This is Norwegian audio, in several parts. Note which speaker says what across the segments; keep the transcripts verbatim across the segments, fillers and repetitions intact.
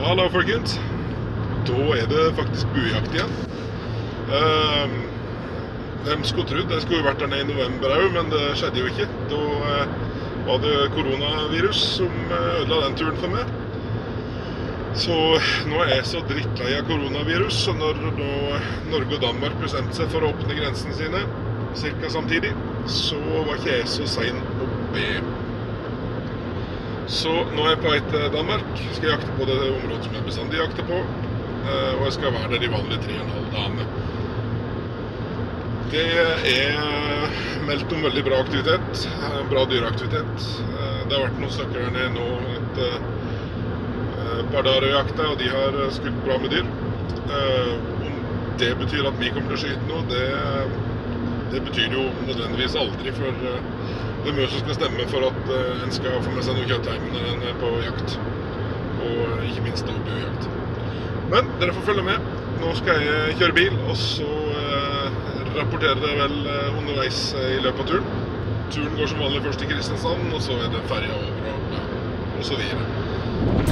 Speaker 1: Hallo folkens. Da er det faktisk buejakt igjen. Uh, Hvem skulle trodd? Jeg skulle jo vært der nede i november også, men det skjedde jo ikke. Da uh, var det koronavirus som ødela den turen for meg. Så nå er jeg så drittlei av koronavirus, så når nå Norge og Danmark bestemte seg for å åpne grensene sine, cirka samtidig, så var ikke jeg så sein å be. Så nå er jeg på vei til Danmark, skal jakte på det området som jeg bestandig jakter på, og jeg skal være der de vanlige tre og en halv dagene. Det er meldt om veldig bra aktivitet, bra dyreaktivitet. Det har vært noen stykker der nede nå et par dager å jakte, og de har skutt bra med dyr. Om det betyr at vi kommer til å skyte noe, det, det betyr jo nødvendigvis aldri, for det er mye som skal stemme for at en skal få med seg noe kjøtt hjem når en er på jakt, og ikke minst da buejakt. Men dere får følge med. Nå skal jeg kjøre bil, og så rapporterer det vel underveis i løpet av turen. Turen går som vanlig først til Kristiansand, og så er det ferja over, og, ja, og så videre.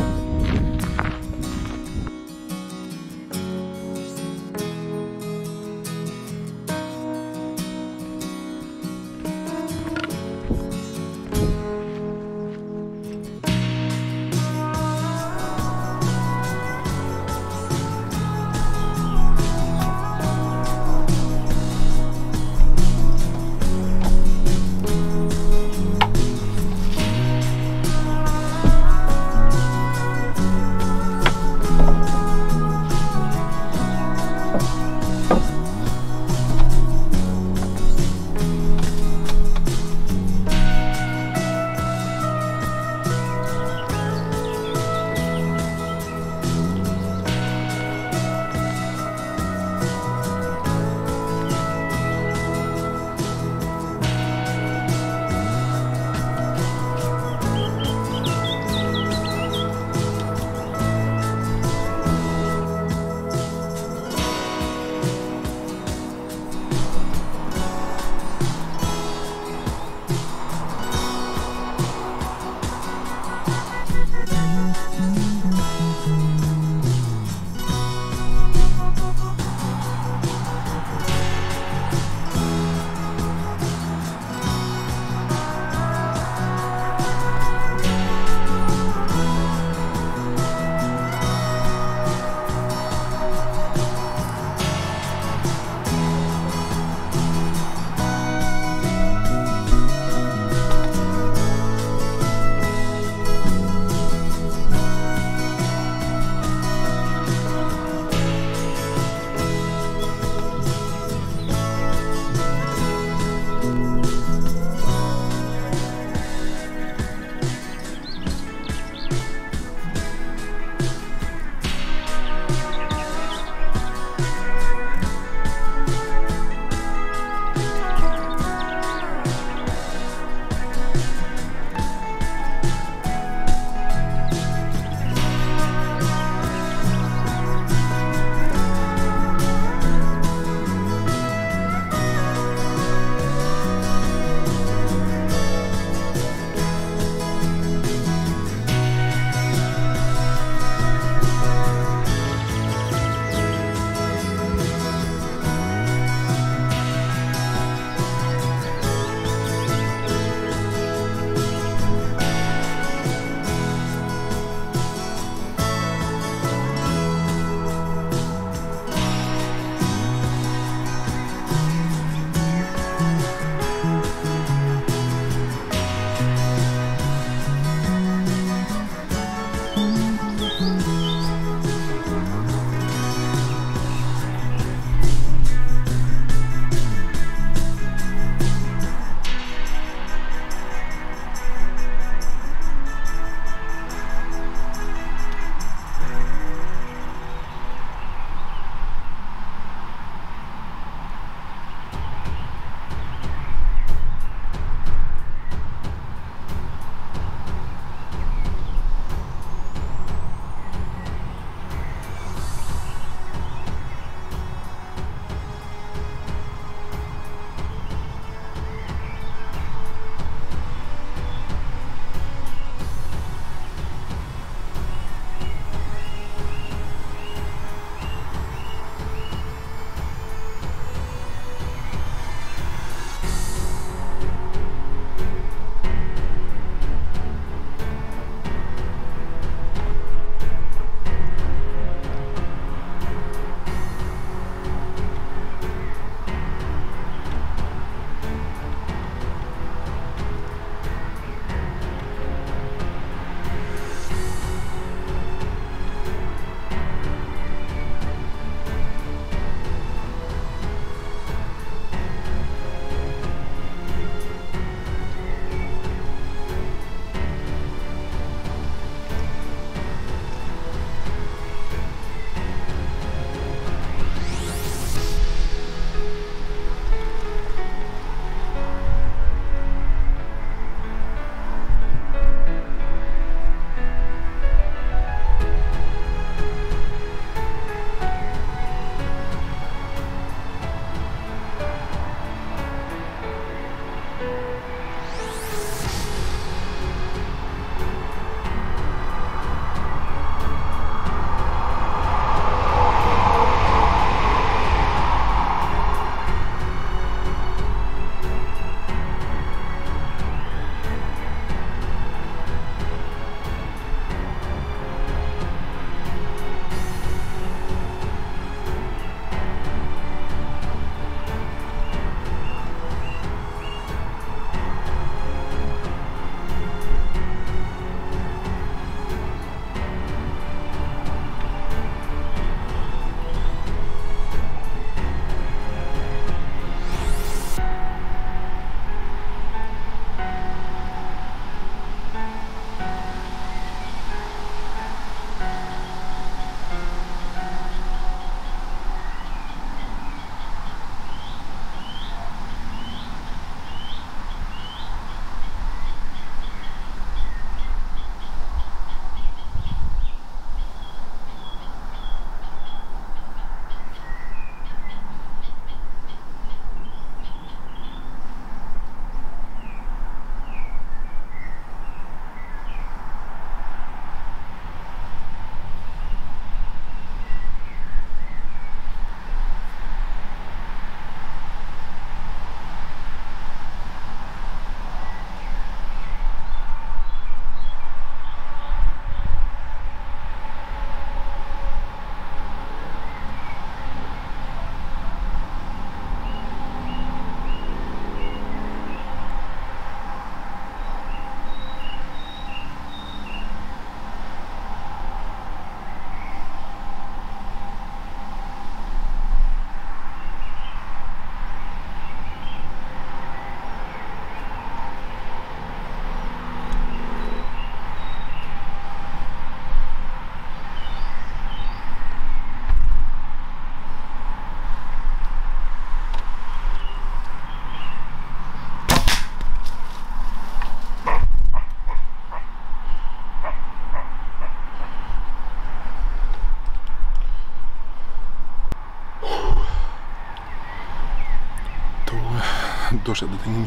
Speaker 1: da skjedde ting.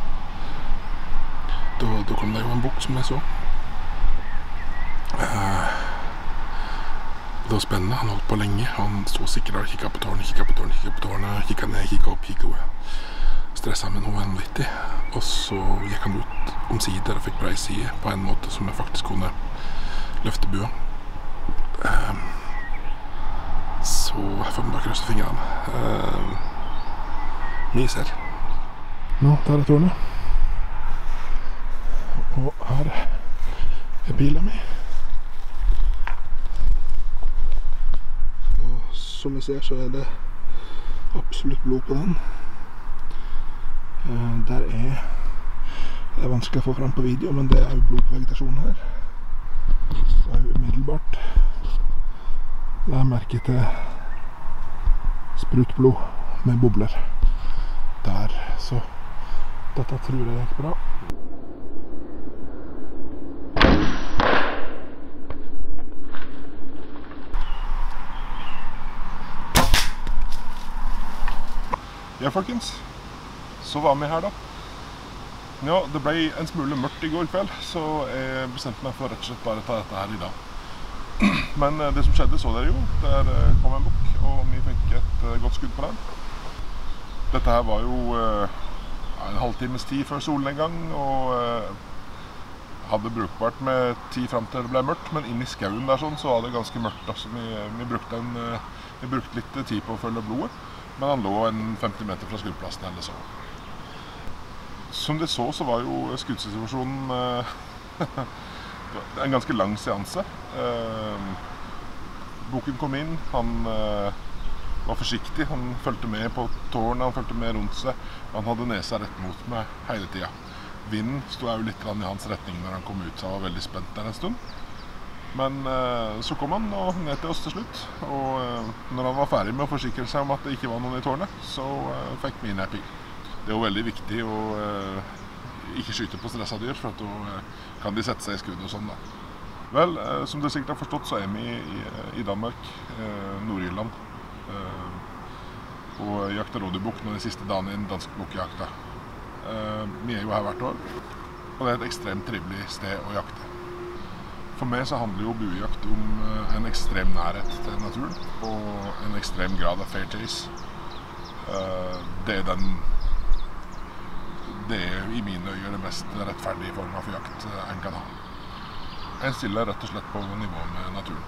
Speaker 1: Da, da kom det jo en bukk som jeg så. Uh, det var spennende, han holdt på lenge. Han stod sikkert og kikket på tårnet, kikket på tårnet, kikket på tårnet, kikket ned, kikket opp, kikket opp. Stresset med noe vanvittig. Og så gikk han ut om sider og fikk brei side på en måte som jeg faktisk kunne løfte bua. Uh, så jeg får bare krysse fingrene. Uh, mye ser. Nå, der er tårnet. Og her er bilen min. Og som vi ser så er det absolutt blod på den. Uh, der er, det er vanskelig å få frem på video, men det er jo blodvegetasjon her. Det er jo umiddelbart. La jeg merke til sprutblod med bobler. Der, så dette tror jeg gikk bra. Ja, folkens. Så var vi her da. Ja, det ble en smule mørkt i går kveld, så jeg bestemte meg for rett og slett bare å ta dette her i dag. Men det som skjedde så dere jo, der kom en bukk, og vi fikk et godt skudd på den. Dette her var jo ja, en halvtimes tid før solnedgang, og hadde brukbart med tid frem til det ble mørkt, men inn i skauen der sånn, så var det ganske mørkt. Altså, vi, vi, brukte en, vi brukte litt tid på å følge blodet. Men han lå en femti meter fra skuddplassen eller så. Som de så, så var jo skuddsituasjonen uh, en ganske lang seanse. Uh, Bukken kom inn, han uh, var forsiktig, han følte med på tårnet, han følte med rundt seg. Han hadde nesa rett mot meg hele tiden. Vinden stod jo litt i hans retning når han kom ut, så han var veldig spent der en stund. Men uh, så kom han og ned til oss til slutt, og uh, når han var ferdig med å forsikre seg om at det ikke var noen i tårnet, så uh, fikk vi nedpigg. Det er jo veldig viktig å uh, ikke skyte på stresset dyr, for at da uh, kan de sette seg i skudd og sånn da. Vel, uh, som dere sikkert har forstått, så er vi i, i Danmark, uh, Nord-Irland, uh, og jakter rådyrbukk med den siste dagen i den danske bukkjakta. Uh, vi er jo her hvert år, og det er et ekstremt trivelig sted å jakte. For meg så handler jo buejakt om en ekstrem nærhet til naturen og en ekstrem grad av fair chase. Det er, den, det er i mine øyne det mest rettferdige formen for jakt en kan ha. En stiller rett og slett på nivå med naturen.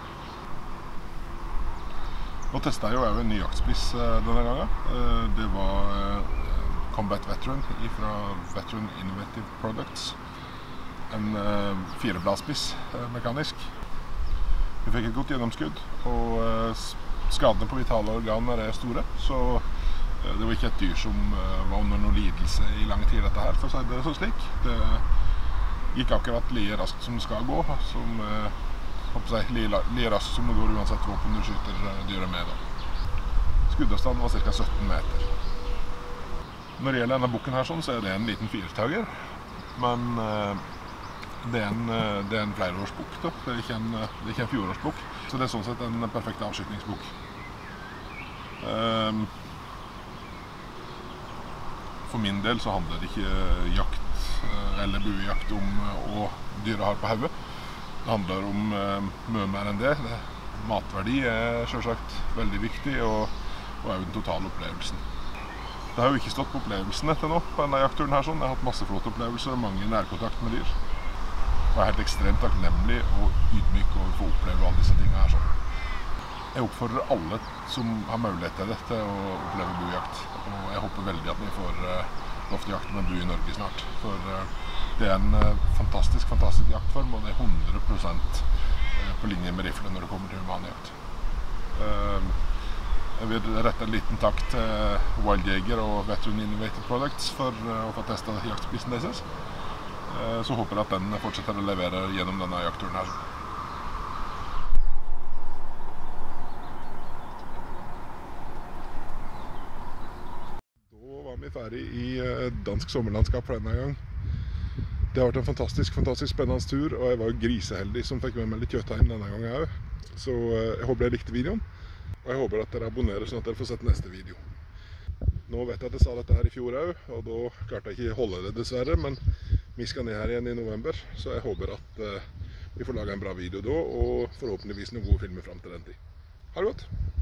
Speaker 1: Nå testet jeg jo en ny jaktspiss denne gangen. Det var Combat Veteran fra Veteran Innovative Products. En uh, firebladspiss uh, mekanisk. Vi fikk et godt gjennomskudd, og uh, skadene på vitale organer er store, så uh, det var ikke et dyr som uh, var under noen lidelse i lang tid dette her, for å si det så slik. Det gikk akkurat like raskt som det skal gå, som uh, seg, like, like raskt som det går uansett våpen du skyter uh, dyret med. Da. Skuddavstanden var ca sytten meter. Når det gjelder denne bukken her sånn, så er det en liten firetager, men uh, Det er en, det er en flereårsbukk, da. Det er ikke en, det er ikke en fjorårsbukk. Så det er sånn sett en perfekt avskytningsbukk. Um, for min del så handler det ikke jakt eller buejakt om å dyret har på hodet. Det handler om uh, mye mer enn det. det. Matverdi er selvsagt veldig viktig, og, og også den totale opplevelsen. Det har jo ikke stått på opplevelsen etter nå på denne jaktturen her sånn. Jeg har hatt masse flotte opplevelser og mange nærkontakt med dyr. Jeg er helt ekstremt takknemlig og ydmyk over å få oppleve alle disse tingene her sånn. Jeg oppfordrer alle som har mulighet til det til å oppleve buejakt. Og jeg håper veldig at vi får uh, lov til å jakte med bu i Norge snart. For uh, det er en uh, fantastisk, fantastisk jaktform, og det er hundre prosent uh, på linje med rifle når det kommer til humanjakt. Uh, jeg vil rette en liten takk til Wild Jager og Veteran Innovative Products for uh, å få testet jaktspissen deres. Så håper jeg at den fortsetter å levere gjennom denne jaktturen her. Da var vi ferdig i dansk sommerlandskap for denne gang. Det har vært en fantastisk, fantastisk spennende tur, og jeg var jo griseheldig som fikk med meg litt kjøttheim denne gangen også. Så jeg håper dere likte videoen, og jeg håper at dere abonnerer sånn at dere får sett neste video. Nå vet jeg at jeg sa dette her i fjor også, og da klarte jeg ikke holde det dessverre, men vi skal ned her igjen i november, så jeg håper at uh, vi får laget en bra video da, og forhåpentligvis noen gode filmer frem til den tid. Ha det godt!